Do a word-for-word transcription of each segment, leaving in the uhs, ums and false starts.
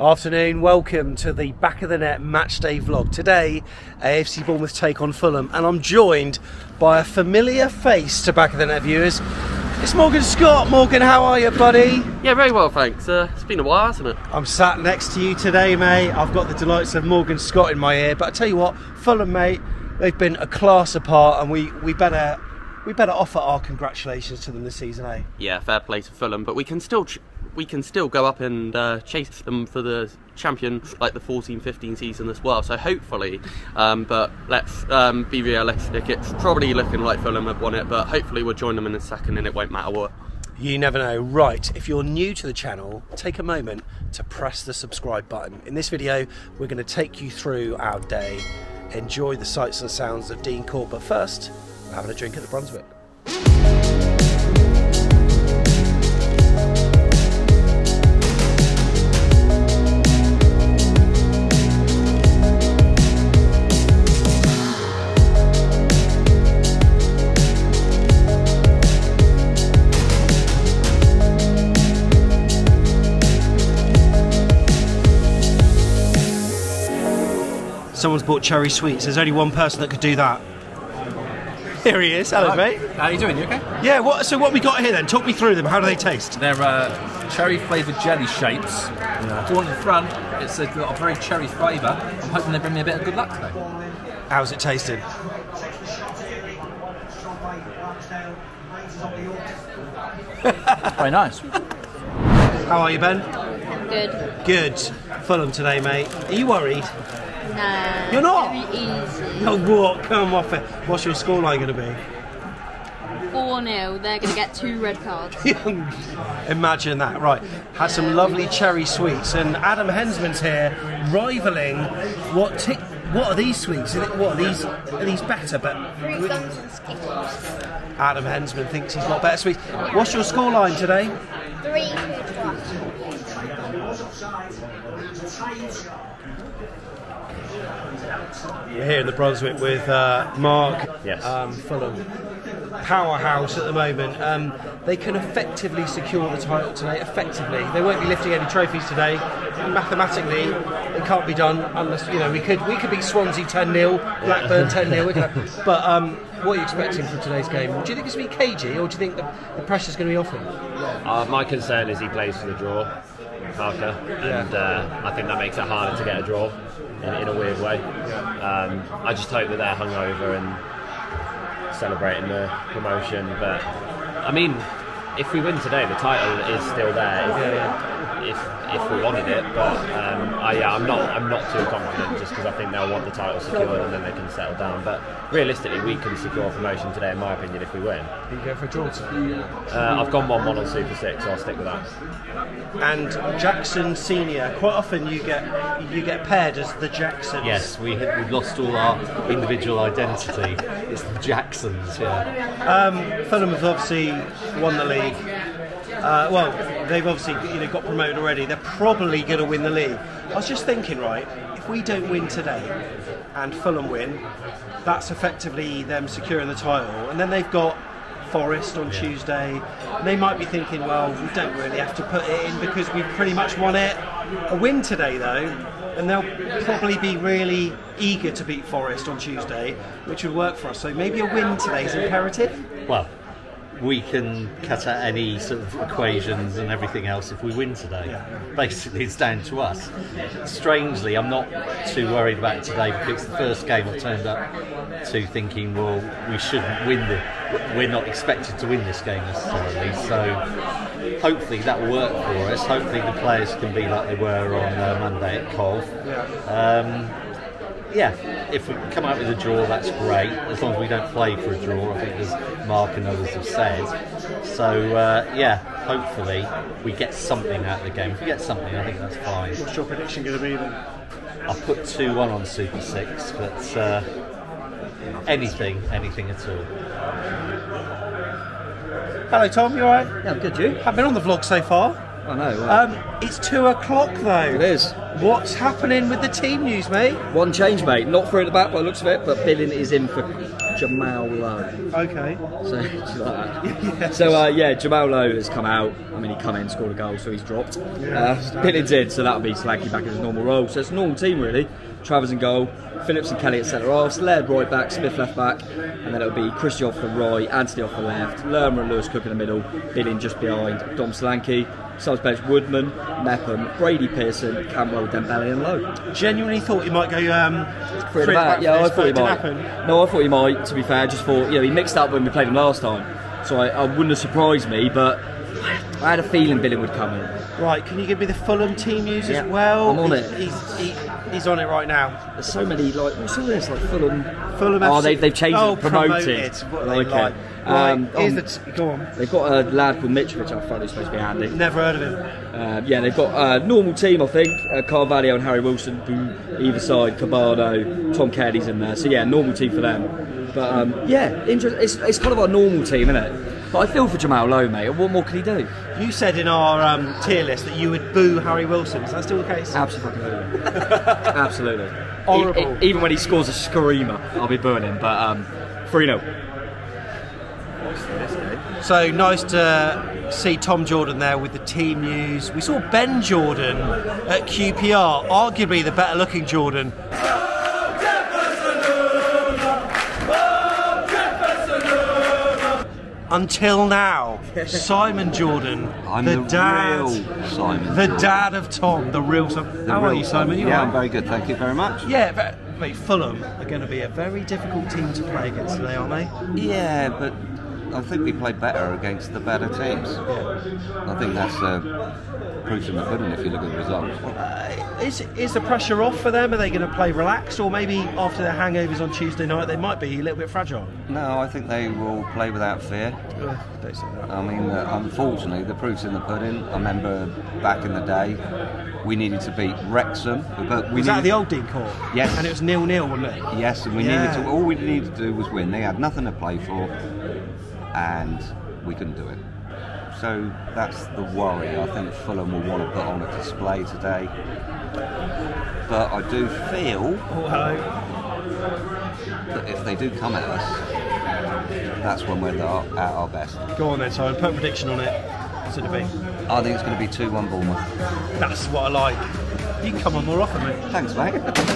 Afternoon, welcome to the Back of the Net Matchday vlog. Today, A F C Bournemouth take on Fulham, and I'm joined by a familiar face to Back of the Net viewers. It's Morgan Scott. Morgan, how are you, buddy? Yeah, very well, thanks. Uh, it's been a while, hasn't it? I'm sat next to you today, mate. I've got the delights of Morgan Scott in my ear, but I tell you what, Fulham, mate, they've been a class apart, and we, we better we better offer our congratulations to them this season, eh? Yeah, fair play to Fulham, but we can still ch we can still go up and uh, chase them for the champion, like the fourteen fifteen season as well. So hopefully, um, but let's um, be realistic. It's probably looking like Fulham have won it, but hopefully we'll join them in a second, and it won't matter what. You never know. Right, if you're new to the channel, take a moment to press the subscribe button. In this video, we're going to take you through our day, enjoy the sights and sounds of Dean Court, but first, we're having a drink at the Brunswick. Someone's bought cherry sweets. There's only one person that could do that. Here he is. Hello, Hello. mate. How are you doing? You okay? Yeah. What? So what we got here then? Talk me through them. How do they taste? They're uh, cherry flavoured jelly shapes. Yeah. The one in the front, it's a, got a very cherry flavour. I'm hoping they bring me a bit of good luck today. How's it tasting? Very nice. How are you, Ben? Good. Good. Fulham today, mate. Are you worried? No. You're not? Very easy. Oh, what? Come off it. What's your scoreline going to be? four nil. They're going to get two red cards. Imagine that. Right. Had some lovely cherry sweets, and Adam Hensman's here, rivaling what tick. What are these sweets? Are they, what are these? Are these better? But Adam Hensman thinks he's got better sweets. What's your scoreline today? Three to one. We're here in the Brunswick with uh, Mark. Yes. Um, Fulham powerhouse at the moment. Um, they can effectively secure the title today. Effectively, they won't be lifting any trophies today. Mathematically, it can't be done unless you know we could we could beat Swansea ten nil, Blackburn ten nil. But um, what are you expecting from today's game? Do you think it's going to be cagey, or do you think the, the pressure's going to be off him? Uh, my concern is he plays for the draw, Parker, and uh, I think that makes it harder to get a draw in, in a weird way. Um, I just hope that they're hungover and celebrating the promotion. But I mean, if we win today, the title is still there. If, yeah, yeah. if, if we wanted it, but um, I, yeah, I'm not. I'm not too confident just because I think they'll want the title secured and then they can settle down. But realistically, we can secure promotion today, in my opinion, if we win. You go for a draw today? Uh, I've gone one one on Super Six, so I'll stick with that. And Jackson Senior, quite often you get you get paired as the Jacksons. Yes, we had, we've lost all our individual identity. It's the Jacksons, yeah. Um, Fulham have obviously won the league. Uh, well, they've obviously you know got promoted already. They're probably going to win the league. I was just thinking, right, if we don't win today and Fulham win, that's effectively them securing the title, and then they've got Forest on yeah. Tuesday. They might be thinking, well, we don't really have to put it in because we've pretty much won it. A win today, though, and they'll probably be really eager to beat Forest on Tuesday, which would work for us. So maybe a win today is imperative. Well, we can cut out any sort of equations and everything else if we win today. Yeah. Basically, it's down to us. Strangely, I'm not too worried about it today because the first game I've turned up to thinking, well, we shouldn't win the. We're not expected to win this game necessarily. So hopefully that will work for us. Hopefully the players can be like they were on uh, Monday at Cov. Yeah. Um, Yeah, if we come out with a draw, that's great, as long as we don't play for a draw, I think as Mark and others have said. So, uh, yeah, hopefully we get something out of the game. If we get something, I think that's fine. What's your prediction going to be then? I'll put two one on Super Six, but uh, anything, anything at all. Hello Tom, you alright? Yeah, I'm good, you? I've been on the vlog so far. I know. Well, um, it's two o'clock though. It is. What's happening with the team news, mate? One change, mate. Not through at the back by the looks of it, but Billing is in for Jamal Lowe. Okay. So, do you like that? Yeah. So uh, yeah, Jamal Lowe has come out. I mean, he come in, scored a goal, so he's dropped. Yeah, uh, Billy did, so that'll be Solanke back in his normal role. So it's a normal team really. Travers in goal, Phillips and Kelly at centre halves, Laird right back, Smith left back, and then it'll be Christie off the right, Anthony off the left, Lerma and Lewis Cook in the middle, Billing just behind, Dom Solanke, subs bench Woodman, Mepham, Brady Pearson, Campbell, Dembele and Lowe. Genuinely thought he might go um, three at the back. Yeah, I thought he might. No, I thought he might. To be fair, just thought you know he mixed up when we played him last time, so I, I wouldn't have surprised me, but I had a feeling Billing would come in. Right, can you give me the Fulham team news yeah, as well? I'm on he's, it. He's, he, he's on it right now. There's so many, like, what's all this? Like Fulham. Fulham Oh, F C. they, they've changed oh, it, promoted. promoted. What like they like. it. Right, Um, here's on, the t go on. They've got a lad called Mitrović up front who's supposed to be handy. Never heard of him. Uh, yeah, they've got a normal team, I think. Uh, Carvalho and Harry Wilson, who either side, Cabado, Tom Caddy's in there. So yeah, normal team for them. But um, yeah, interest, it's, it's kind of our normal team, isn't it? But I feel for Jamal Lowe, mate. What more can he do? You said in our um, tier list that you would boo Harry Wilson. Is that still the case? Absolutely. Absolutely. Horrible. E e even when he scores a screamer, I'll be booing him. But um, three nil. So nice to see Tom Jordan there with the team news. We saw Ben Jordan at Q P R, arguably the better looking Jordan. Until now, Simon Jordan, I'm the, the dad, real Simon the Jordan. dad of Tom, the real Simon. The How are real you, Simon? You yeah, all I'm very good, thank you very much. Yeah, but mate, Fulham are going to be a very difficult team to play against today, aren't they? Yeah, but I think we played better against the better teams. Yeah. I think that's uh, proof in the pudding if you look at the results. Uh, is is the pressure off for them? Are they going to play relaxed, or maybe after their hangovers on Tuesday night they might be a little bit fragile? No, I think they will play without fear. Uh, don't say that. I mean, uh, unfortunately, the proof's in the pudding. I remember back in the day, we needed to beat Wrexham. But we was that needed, the old Dean Court? Yes. And it was nil nil, wasn't it? Yes, and we Yeah. needed to. All we needed to do was win. They had nothing to play for, and we couldn't do it. So that's the worry. I think Fulham will want to put on a display today. But I do feel Oh, hello. that if they do come at us, that's when we're at our best. Go on then, Simon. Put a prediction on it. What's it to be? I think it's going to be two one Bournemouth. That's what I like. You can come on more often, mate. Thanks, mate.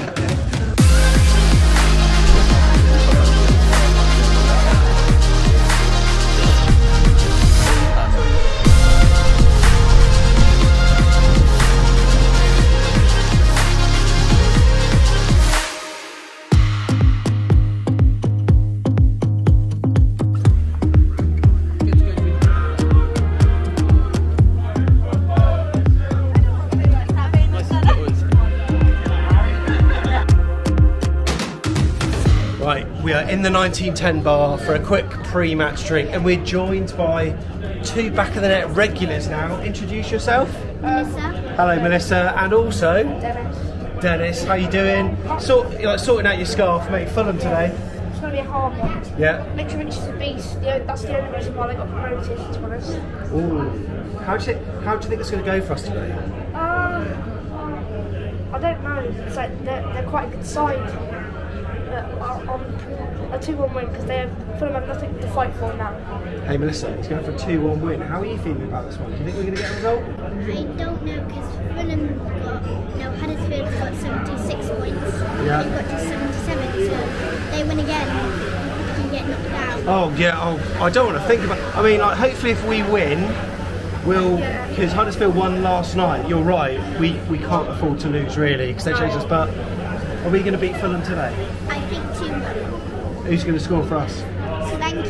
We are in the nineteen ten bar for a quick pre-match drink, and we're joined by two back of the net regulars now. Introduce yourself. Melissa. Hello, Melissa, and also Dennis. Dennis. How you doing? Sort, you're like sorting out your scarf, mate. Fulham today. It's going to be a hard one. Yeah. Mitrović is a beast. Yeah, that's the only reason why they got promoted, to be honest. Ooh. How do you how do you think it's going to go for us today? Uh, I don't know. It's like they're, they're quite a good side. Uh, on a two one win because they have Fulham have nothing to fight for now. Hey Melissa, it's going for a two one win. How are you feeling about this one? Do you think we're going to get a result? I don't know because Fulham got, no, Huddersfield got seventy-six points. Yeah. They got to seventy-seven, so they win again and get knocked down. Oh yeah. Oh, I don't want to think about. I mean, like, hopefully if we win, we'll because Huddersfield won last night. You're right. We we can't afford to lose really because they chased us. But are we going to beat Fulham today? I think two one. Who's going to score for us? Solanke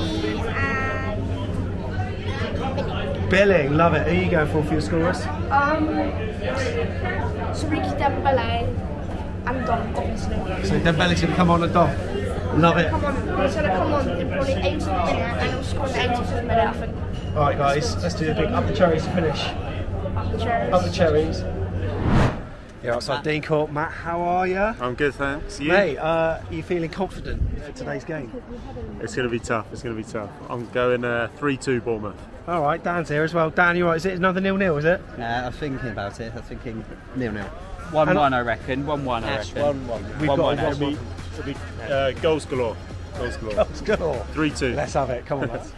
and Billing. Billing, love it. Who are you going for for your scorers? Um, Sariki Dembele and Dom, obviously. So Dembele's going to come on and Dom. Love it. Come on, he's going to come on in probably eightieth minute and he'll score in the eighty-fifth minute, I think. All right, guys, let's do a big up the cherries to finish. Up the Cherries. Up the cherries. Yeah, outside Dean Court. Matt, how are you? I'm good, thanks. You? Mate, uh, are you feeling confident for today's game? It's going to be tough. It's going to be tough. I'm going uh, three two Bournemouth. All right, Dan's here as well. Dan, you all right? Is it another nil nil? Is it? Nah, I was thinking about it. I was thinking nil nil. One one, I reckon. One one, I reckon. One one. We've one got one. one, It'll be, it'll be uh, goals galore. Goal score. Goal score. three two. Let's have it. Come on, lads.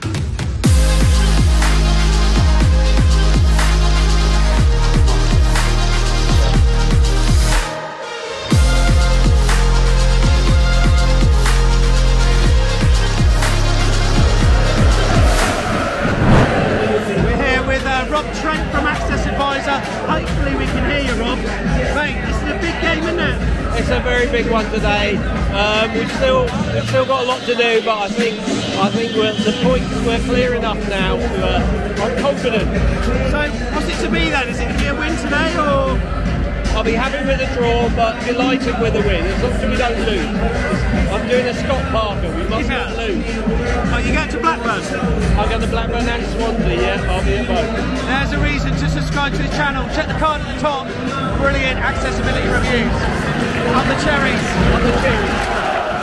Rob Trent from Access Advisor. Hopefully we can hear you, Rob. Mate, this is a big game, isn't it? It's a very big one today. Um, we've still we've still got a lot to do, but I think I think we're, the points we're clear enough now. To, uh, I'm confident. So, what's it to be then? Is it to be a win today, or? I'll be happy with the draw, but delighted with the win. As long as we don't lose. I'm doing a Scott Parker. We must yeah. not lose. Oh, you going to Blackburn? I'm going to Blackburn and Swansea. Yeah, I'll be at both. There's a reason to subscribe to the channel. Check the card at the top. Brilliant accessibility reviews. Up the cherries. Up the cherries.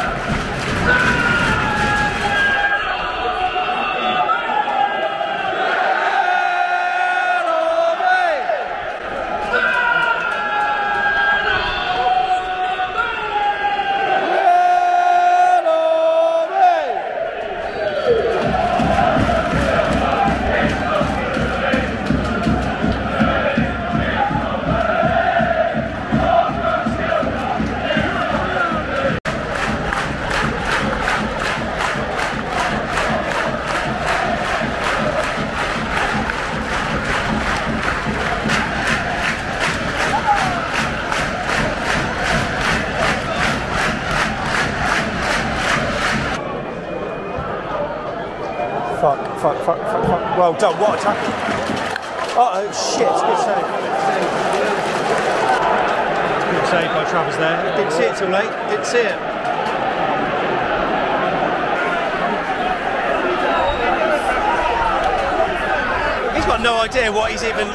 Fuck, fuck, fuck, fuck, fuck. Well done, what a tackle. Uh oh, shit, good save. Good save by Travers there. Didn't see it till late, didn't see it. He's got no idea what he's even...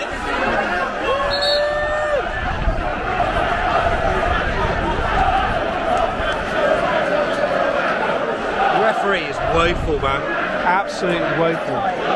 The referee is woeful, man. Absolutely woeful.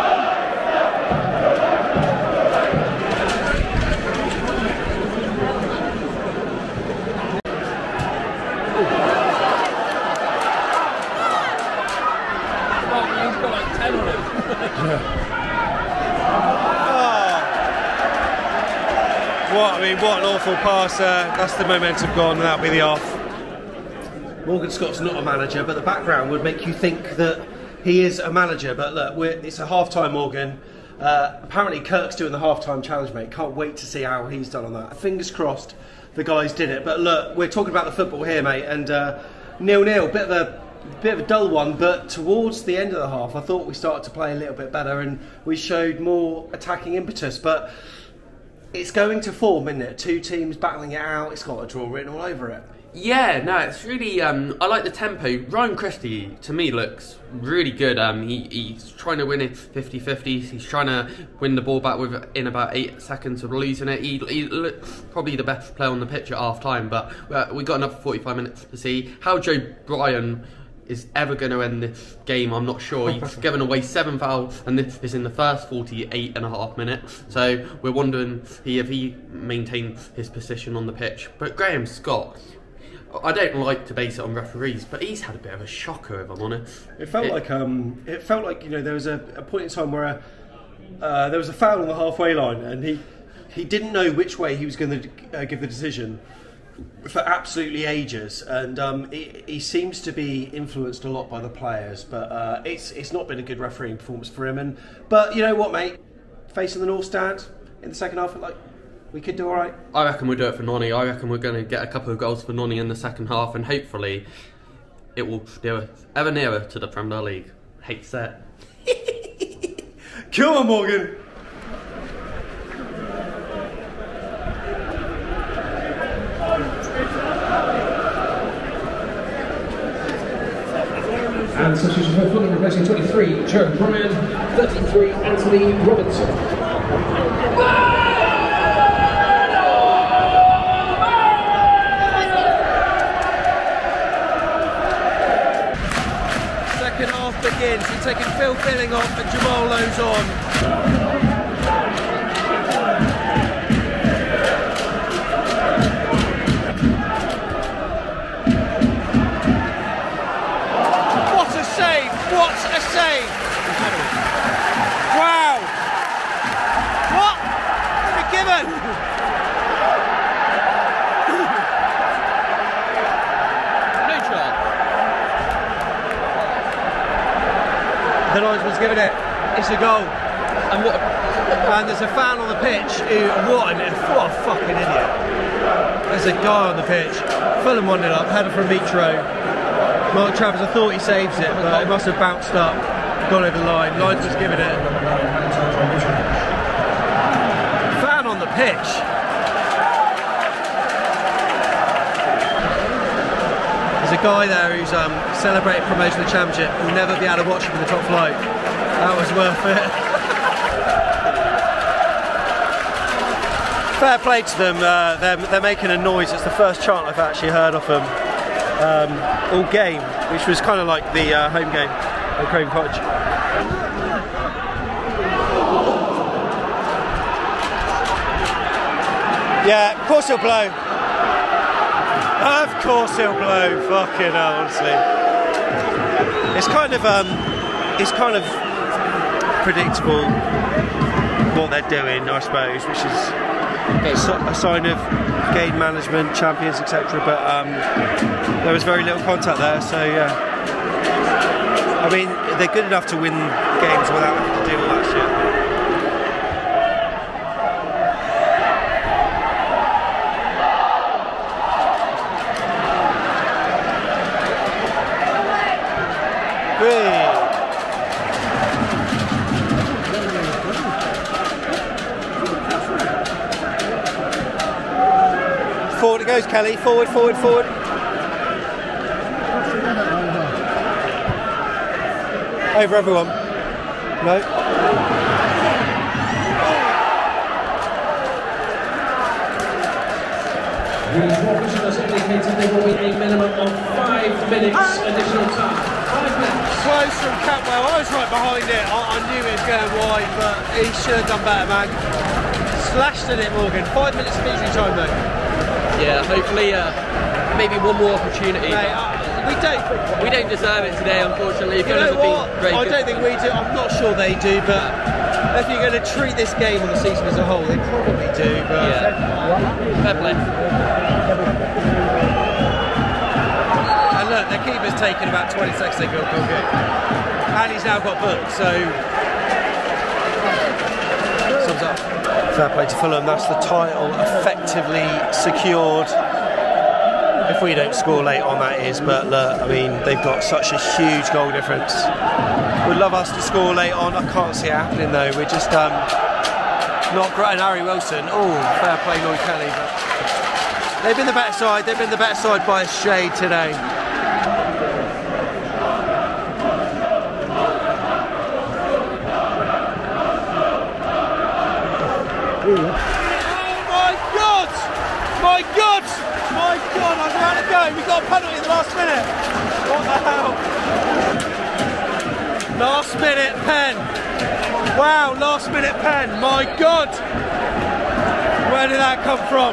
What, I mean, what an awful pass. Uh, that's the momentum gone, and that'll be the off. Morgan Scott's not a manager, but the background would make you think that he is a manager. But look, we're, it's a half-time, Morgan. Uh, apparently Kirk's doing the half-time challenge, mate. Can't wait to see how he's done on that. Fingers crossed the guys did it. But look, we're talking about the football here, mate, and uh, nil-nil, bit of a bit of a dull one, but towards the end of the half I thought we started to play a little bit better and we showed more attacking impetus. But it's going to form, isn't it? Two teams battling it out. It's got a draw written all over it. Yeah, no, it's really, um, I like the tempo. Ryan Christie, to me, looks really good. Um, he, he's trying to win it fifty fifty. He's trying to win the ball back within about eight seconds of losing it. He, he looks probably the best player on the pitch at half-time, but uh, we've got another forty-five minutes to see. How Joe Bryan is ever going to end this game, I'm not sure. He's given away seven fouls, and this is in the first forty-eight and a half minutes. So we're wondering if he maintains his position on the pitch. But Graham Scott, I don't like to base it on referees, but he's had a bit of a shocker, if I'm honest. It felt it, like um, it felt like you know there was a, a point in time where a, uh, there was a foul on the halfway line, and he he didn't know which way he was going to uh, give the decision for absolutely ages, and um, he, he seems to be influenced a lot by the players. But uh, it's it's not been a good refereeing performance for him. And but you know what, mate, facing the North Stand in the second half, like. We could do all right. I reckon we'll do it for Nonny. I reckon we're going to get a couple of goals for Nonny in the second half, and hopefully it will steer us ever nearer to the Premier League. Hates that. Come on, Morgan. And substitution for Fulham, replacing twenty-three, Joe Bryan, thirty-three, Anthony Robinson. Begins. He's taking Phil Billing off and Jamal Lowe's on. The linesman's given it. It's a goal. And what? And there's a fan on the pitch who, what, an, what a fucking idiot. There's a guy on the pitch. Fulham one nil up, header from Mitro. Mark Travers, I thought he saves it, but it must have bounced up, gone over the line. Linesman's given it. Fan on the pitch. There's a guy there who's um, celebrating promotion of the championship. We'll never be able to watch him in the top flight. That was worth it. Fair play to them, uh, they're, they're making a noise. It's the first chant I've actually heard of them um, all game, which was kind of like the uh, home game at Craven Cottage. Yeah, of course he'll blow. Of course he'll blow, fucking hell, honestly. It's kind of, um, it's kind of predictable what they're doing, I suppose, which is a sign of game management, champions, et cetera. But um, there was very little contact there, so yeah. I mean, they're good enough to win games without having to do all that shit. Forward it goes, Kelly. Forward, forward, forward. Over everyone. No. The officials indicated there will be a minimum of five minutes additional time. Five minutes. Close from Catwell. I was right behind it. I, I knew it was going wide, but he should have done better, man. Slashed at it, Morgan. Five minutes of injury time, though. Yeah, hopefully, uh, maybe one more opportunity. Mate, uh, we don't. We don't deserve it today, unfortunately. You know what? I don't think we do. I'm not sure they do, but if you're going to treat this game on the season as a whole, they probably do. But yeah, fair play. And look, their keeper's taken about twenty seconds to go goal kick, and he's now got booked. So sums up. Fair play to Fulham, that's the title effectively secured. If we don't score late on, that is, but look, I mean, they've got such a huge goal difference. Would love us to score late on, I can't see it happening though. We're just um, not great. And Harry Wilson, oh, fair play Lloyd Kelly, but they've been the better side, they've been the better side by a shade today. Oh my God! My God! My God! I'm about to go. We got a penalty in the last minute. What the hell? Last minute pen. Wow! Last minute pen. My God! Where did that come from?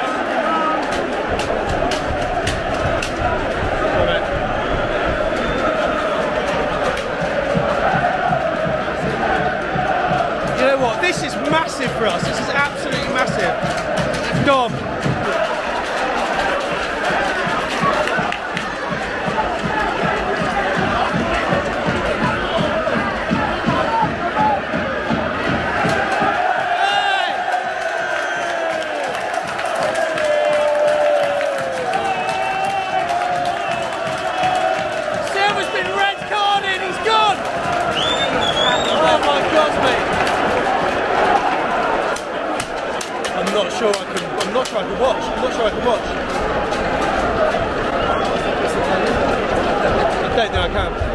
You know what? This is massive for us. This is absolutely massive. Dom. Silver's been red carded. He's gone. Oh my God, mate. I'm not sure I can. I'm not sure I can watch. I'm not sure I can watch. I don't think I can.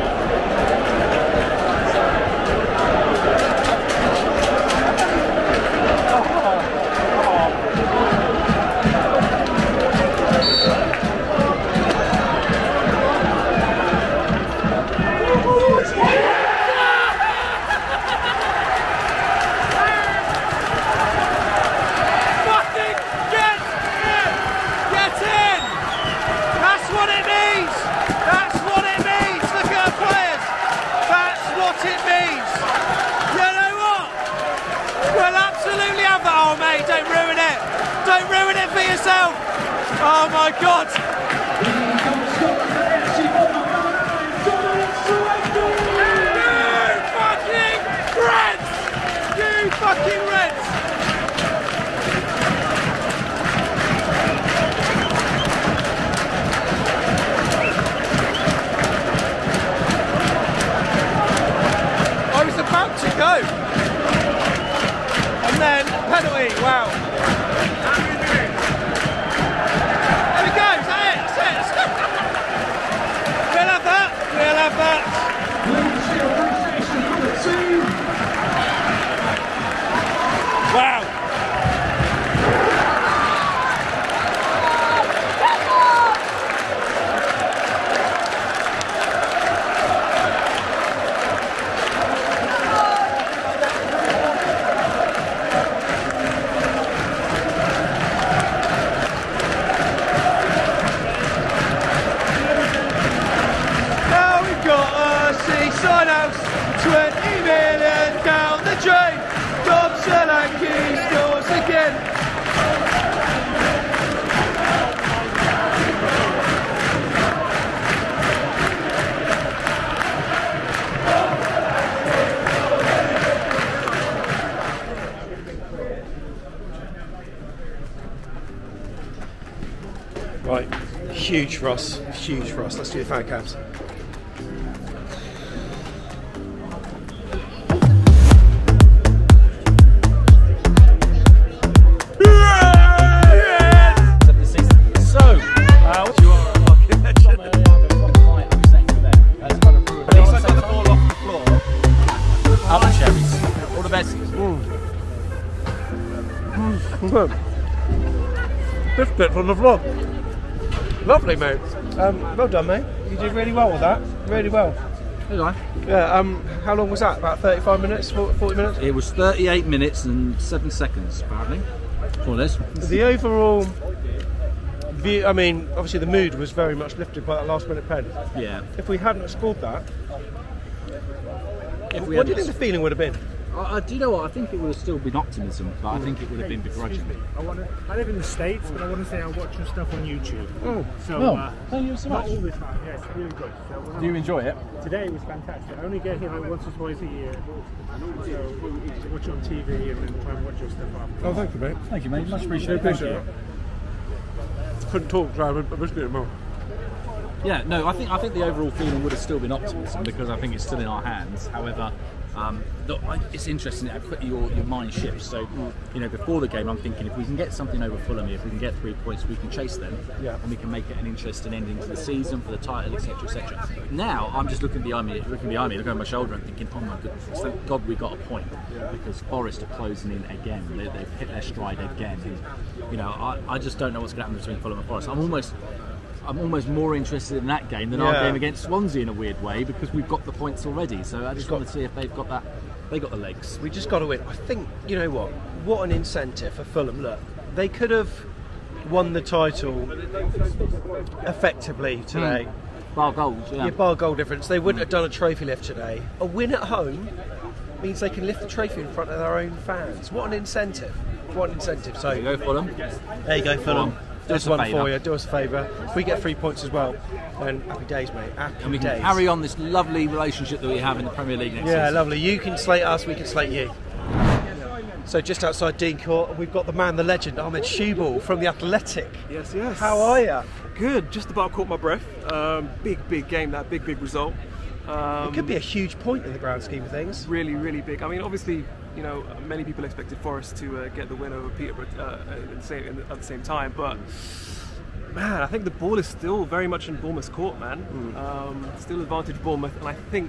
Oh mate, don't ruin it! Don't ruin it for yourself! Oh my God! Wow. twenty million down the drain. Dom Solanke scores again. Right, huge for us, huge for us. Let's do the fan cams. Fifth bit from the vlog. Lovely, mate. Um, well done, mate. You did really well with that. Really well. Did I? Yeah. Um, how long was that? About thirty-five minutes, forty minutes? It was thirty-eight minutes and seven seconds, apparently. For this. The overall view. I mean, obviously the mood was very much lifted by that last-minute pen. Yeah. If we hadn't scored that, if we what do you think the feeling would have been? I, I, do you know what? I think it would have still been optimism, but I think it would have been begrudging. I, want to, I live in the States, but I want to say I watch your stuff on YouTube. Oh, so well, uh, thank you so much. Not all the time, yeah, it's really good. So, um, do you enjoy it? Today was fantastic. I only get here like once or twice a year, so watch it on T V and then try and watch your stuff after. Oh, thank you, mate. Thank you, mate. Much appreciated. Thank you. Couldn't talk, so I missed it more. Yeah, no, I think I think the overall feeling would have still been optimism because I think it's still in our hands. However, um, look, it's interesting how quickly your, your mind shifts. So, you know, before the game, I'm thinking if we can get something over Fulham, if we can get three points, we can chase them, yeah. and we can make it an interesting ending to the season for the title, et cetera, et cetera. Now, I'm just looking behind me, looking behind me, looking over my shoulder, and thinking, oh my goodness, thank God we got a point because Forest are closing in again. They, they've hit their stride again. And, you know, I, I just don't know what's going to happen between Fulham and Forest. I'm almost. I'm almost more interested in that game than yeah. our game against Swansea in a weird way because we've got the points already. So I just want to see if they've got that. They got the legs. We just got to win. I think you know what? What an incentive for Fulham. Look, they could have won the title effectively today. Mm. Bar goals, yeah. Yeah, bar goal difference. They wouldn't mm. have done a trophy lift today. A win at home means they can lift the trophy in front of their own fans. What an incentive! What an incentive! So there you go, Fulham. There you go, Fulham. Fulham. Do us one for you, do us a favour. If we get three points as well, then happy days, mate. Happy and we days. can carry on this lovely relationship that we have in the Premier League next yeah, season. lovely. You can slate us, we can slate you. So just outside Dean Court, we've got the man, the legend, Ahmed Shubal from the Athletic. Yes, yes. How are you? Good. Just about caught my breath. Um, big, big game. That big, big result. Um, it could be a huge point in the grand scheme of things. Really, really big. I mean, obviously, you know, many people expected Forest to uh, get the win over Peterborough uh, at, the same, at the same time, but. Man, I think the ball is still very much in Bournemouth's court, man. Mm. Um, still advantage Bournemouth, and I think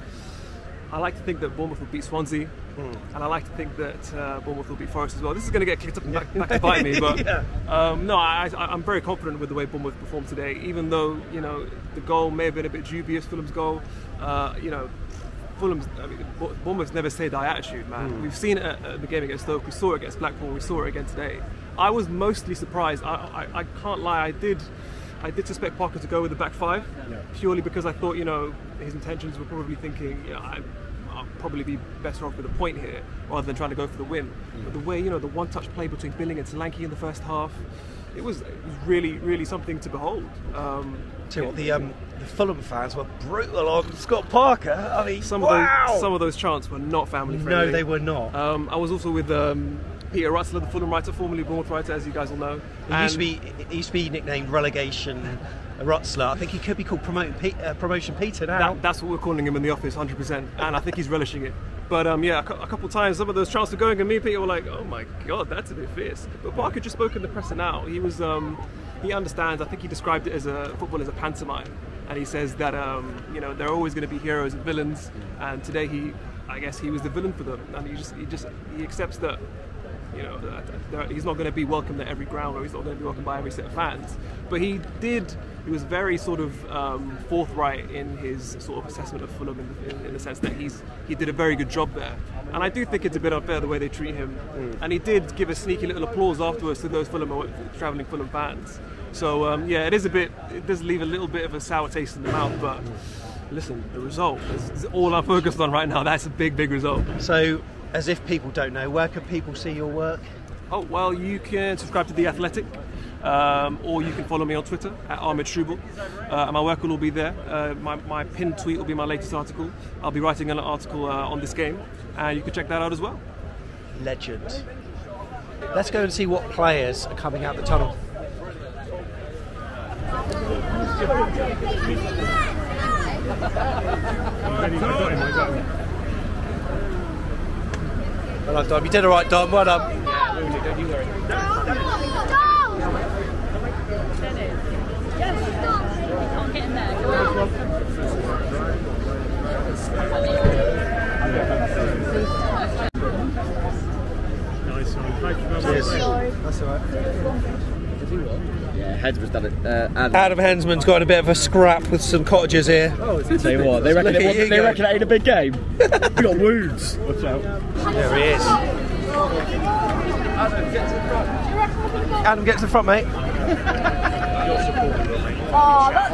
I like to think that Bournemouth will beat Swansea, mm. and I like to think that uh, Bournemouth will beat Forest as well. This is going to get kicked up and back, back to bite me, but yeah. um, no, I, I, I'm very confident with the way Bournemouth performed today. Even though you know the goal may have been a bit dubious, Fulham's goal, uh, you know. Fulham's, I mean, Bournemouth's never say die attitude, man. Mm. We've seen it at, at the game against Stoke, we saw it against Blackpool, we saw it again today. I was mostly surprised. I, I, I can't lie, I did I did suspect Parker to go with the back five, yeah. purely because I thought, you know, his intentions were probably thinking, you know, I, I'll probably be better off with a point here, rather than trying to go for the win. Mm. But the way, you know, the one-touch play between Billing and Solanke in the first half, it was, it was really, really something to behold. Um, Tell you what, the, um, the Fulham fans were brutal on Scott Parker. I mean, some wow! of those some of those chants were not family friendly. No, they were not. Um, I was also with um, Peter Rutzler, the Fulham writer, formerly Bournemouth writer, as you guys all know. He used to be he used to be nicknamed Relegation Rutzler. I think he could be called Promotion, Pe- uh, Promotion Peter now. That, that's what we're calling him in the office, one hundred percent. And I think he's relishing it. But um, yeah, a, a couple of times some of those chants were going, and me and Peter were like, "Oh my God, that's a bit fierce." But Parker just spoke in the presser now. He was um, he understands. I think he described it as a football as a pantomime. And he says that um, you know there are always going to be heroes and villains, and today he, I guess he was the villain for them, and he just he just he accepts that you know, uh, he's not going to be welcomed at every ground, or he's not going to be welcomed by every set of fans. But he did. He was very sort of um, forthright in his sort of assessment of Fulham, in, in, in the sense that he's he did a very good job there. And I do think it's a bit unfair the way they treat him. Mm. And he did give a sneaky little applause afterwards to those Fulham travelling Fulham fans. So um, yeah, it is a bit. It does leave a little bit of a sour taste in the mouth, but. Listen, the result is, is all I'm focused on right now. That's a big, big result. So, as if people don't know, where can people see your work? Oh, well, you can subscribe to The Athletic, um, or you can follow me on Twitter at Ahmed Shrubel. Uh, and my work will all be there. Uh, my, my pinned tweet will be my latest article. I'll be writing an article uh, on this game, and you can check that out as well. Legend. Let's go and see what players are coming out the tunnel. Well done, Dom. You did all right, Dom. Well done. Yeah, really, don't you worry. Can't get in there. Go on. Nice one. Thank you very much. Cheers. That's all right. Yeah, Heads was done it. Uh, Adam. Adam Hensman's got a bit of a scrap with some Cottagers here. Oh, tell you what, they reckon it, what, they reckon it ain't a big game. We got wounds. Watch out. There he is. Adam, get to the front. Adam, get to the front, mate. Oh, that's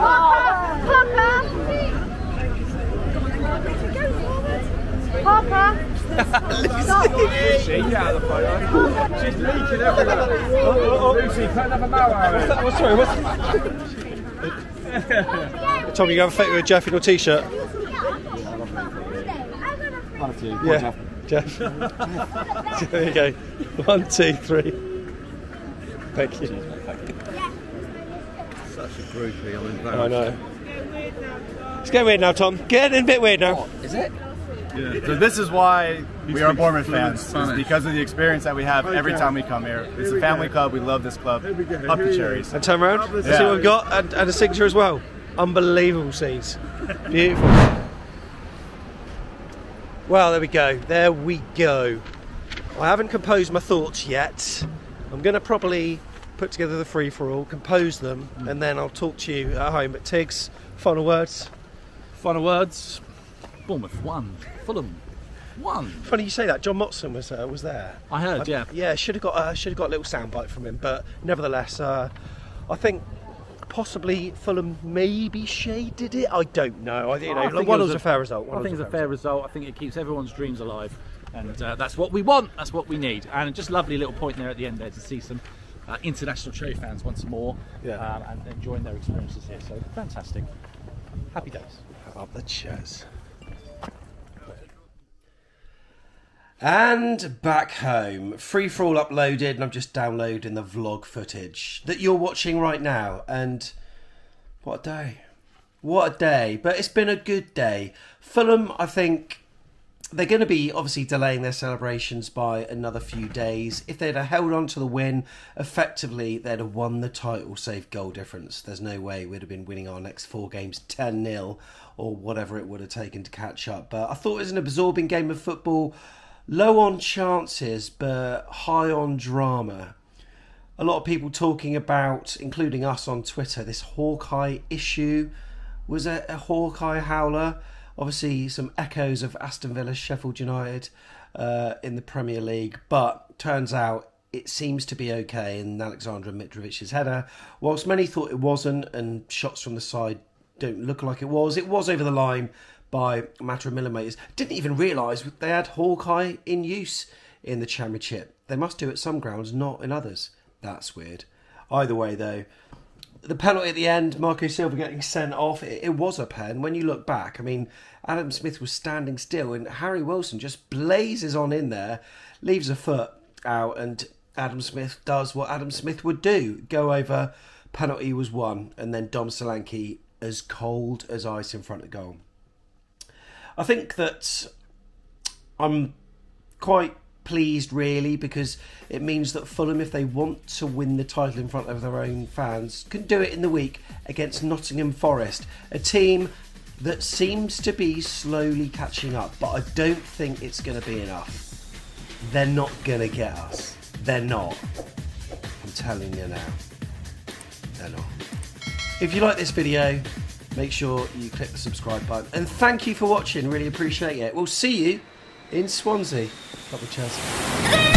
not. Parker. Parker. Lucy, get out of the photo. She's leaking everywhere. Oh, oh, Lucy, put another mower out. Oh, sorry, what's... Tom, you have a photo with Jeff in your t-shirt? Yeah, Jeff. There you go. One, two, three. Thank you. Such a groupie, I'm embarrassed. I know. It's getting weird now, Tom. Getting a bit weird now. What, is it? Yeah. So this is why we are Bournemouth fans. It's because of the experience that we have every time we come here. It's a family club. We love this club. Up the Cherries. And turn around. Let's yeah. see what we've got. And, and a signature as well. Unbelievable scenes. Beautiful. Well, there we go. There we go. I haven't composed my thoughts yet. I'm going to probably put together the free-for-all, compose them, mm. and then I'll talk to you at home. But Tiggs, final words? Final words. Bournemouth won. Fulham won. Funny you say that. John Motson was uh, was there. I heard, I, yeah. Yeah, should have got uh, should have got a little soundbite from him, but nevertheless, uh, I think possibly Fulham maybe shaded it. I don't know. I, you know, I think one was a, a fair result. One I think was it's a fair result. result. I think it keeps everyone's dreams alive, and uh, that's what we want. That's what we need. And just lovely little point there at the end there to see some uh, international Cherry fans once more, yeah. um, and enjoying their experiences here. So fantastic. Happy days. Up the Chess. And back home, free for all uploaded, and I'm just downloading the vlog footage that you're watching right now. And what a day, what a day! But it's been a good day. Fulham, I think they're going to be obviously delaying their celebrations by another few days. If they'd have held on to the win, effectively they'd have won the title, save goal difference. There's no way we'd have been winning our next four games ten nil or whatever it would have taken to catch up. But I thought it was an absorbing game of football. Low on chances, but high on drama. A lot of people talking about, including us on Twitter, this Hawkeye issue. Was it a Hawkeye Howler? Obviously, some echoes of Aston Villa, Sheffield United uh, in the Premier League. But turns out it seems to be okay in Aleksandar Mitrovic's header. Whilst many thought it wasn't, and shots from the side don't look like it was, it was over the line by a matter of millimetres. Didn't even realise they had Hawkeye in use in the Championship. They must do at some grounds, not in others. That's weird. Either way, though, the penalty at the end, Marco Silva getting sent off, it, it was a pen. When you look back, I mean, Adam Smith was standing still and Harry Wilson just blazes on in there, leaves a foot out, and Adam Smith does what Adam Smith would do. Go over, penalty was won, and then Dom Solanke as cold as ice in front of goal. I think that I'm quite pleased, really, because it means that Fulham, if they want to win the title in front of their own fans, can do it in the week against Nottingham Forest, a team that seems to be slowly catching up, but I don't think it's going to be enough. they're not going to get us. They're not. I'm telling you now. They're not. If you like this video, make sure you click the subscribe button. And thank you for watching. Really appreciate it. We'll see you in Swansea. Couple of cheers.